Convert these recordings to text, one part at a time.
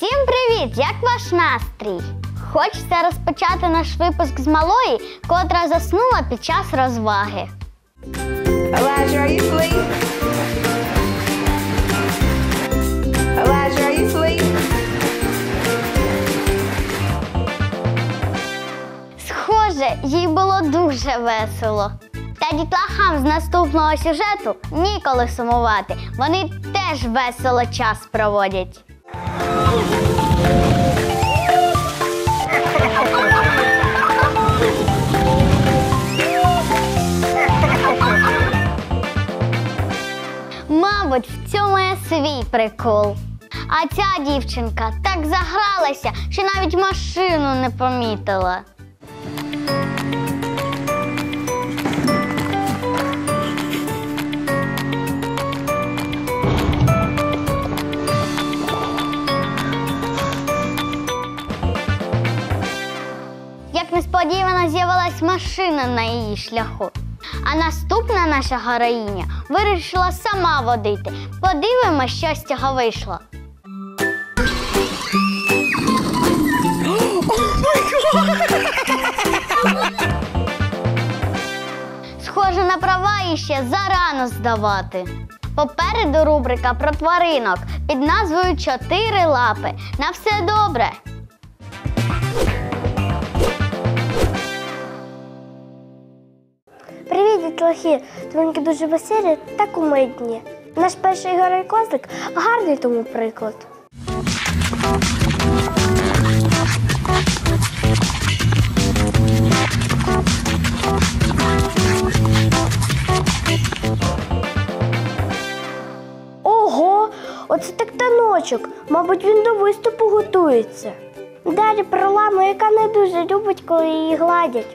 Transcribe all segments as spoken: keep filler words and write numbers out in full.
Всім привіт! Як ваш настрій? Хочеться розпочати наш випуск з малої, котра заснула під час розваги. Elijah, are you asleep? Elijah, are you asleep? Схоже, їй було дуже весело. Та дітлахам з наступного сюжету ніколи сумувати. Вони теж весело час проводять. Мабуть, в цьому є свій прикол. А ця дівчинка так загралася, що навіть машину не помітила. Як несподівано з'явилась машина на її шляху. А наступна наша героїня вирішила сама водити. Подивимось, що з цього вийшло. Схоже, на права їй ще зарано здавати. Попереду рубрика про тваринок під назвою «Чотири лапи». На все добре! Привіт, дітлахи! Тваринки дуже веселі та кумедні. Наш перший герой-козлик гарний тому приклад. Ого! Оце так таночок! Мабуть, він до виступу готується. Далі про ламу, яка не дуже любить, коли її гладять.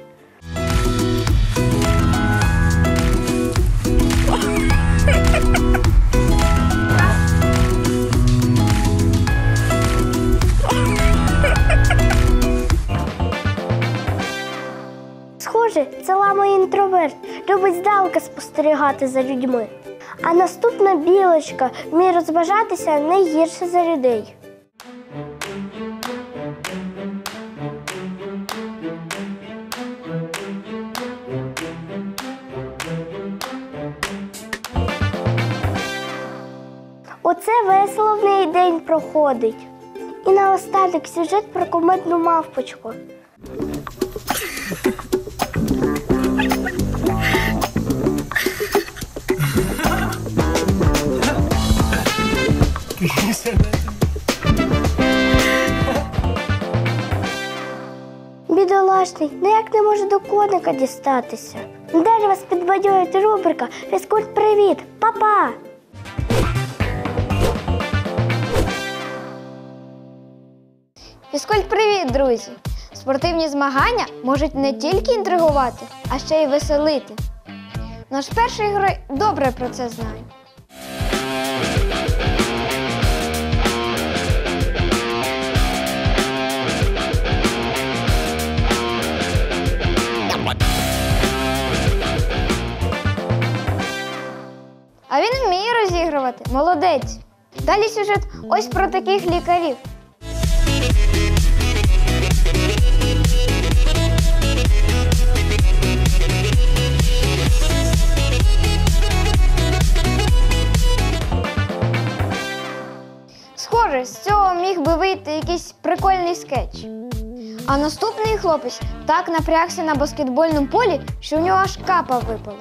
Схоже, це лама-інтроверт, любить здалеку спостерігати за людьми. А наступна білочка вміє розважатися не гірше за людей. Оце весело в неї день проходить. І наостанок сюжет про кумедну мавпочку. Бідолашний, ніяк не може до коника дістатися. Далі вас підбадьорить рубрика «Фізкульт-привіт! Па-па!» Фізкульт-привіт, друзі! Спортивні змагання можуть не тільки інтригувати, а ще й веселити. Наш перший герой добре про це знає. А він вміє розігрувати. Молодець! Далі сюжет ось про таких лікарів. Схоже, з цього міг би вийти якийсь прикольний скетч. А наступний хлопець так напрягся на баскетбольному полі, що в нього аж капа випала.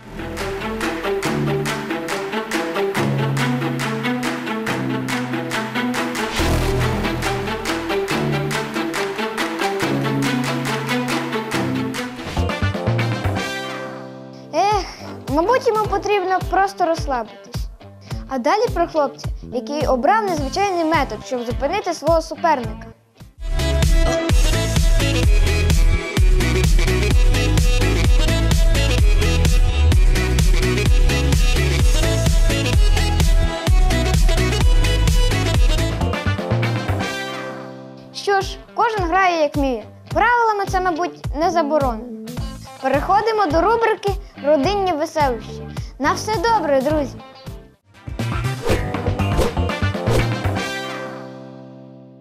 Ех, мабуть, йому потрібно просто розслабитись. А далі про хлопця, який обрав незвичайний метод, щоб зупинити свого суперника. Що ж, кожен грає як вміє. Правилами це, мабуть, не заборонено. Переходимо до рубрики «Родинні веселощі». На все добре, друзі!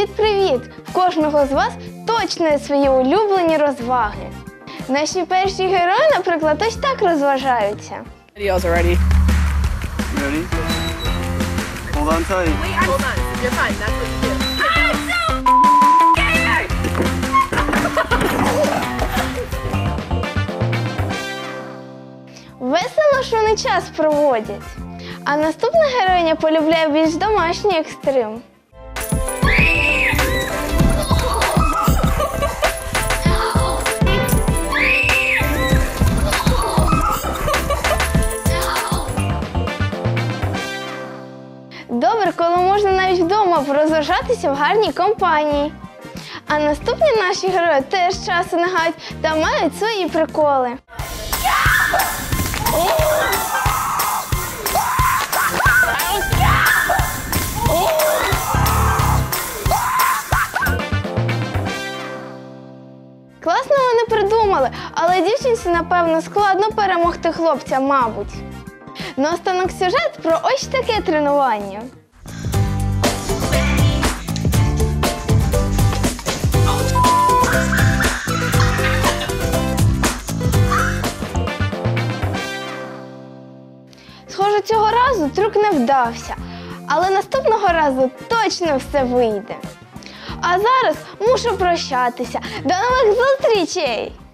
Привіт-привіт! В кожного з вас точно є свої улюблені розваги. Наші перші герої, наприклад, ось так розважаються. Videos already. You ready? Hold on tight. Hold on. You're fine. That's what you do. Весело ж вони час проводять. А наступна героїня полюбляє більш домашній екстрим. Добре, коли можна навіть вдома порозважатися в гарній компанії. А наступні наші герої теж часу не гають та мають свої приколи. Класно вони придумали, але дівчинці, напевно, складно перемогти хлопця, мабуть. Наостанок сюжет про ось таке тренування. Схоже, цього разу трюк не вдався, але наступного разу точно все вийде. А зараз мушу прощатися. До нових зустрічей!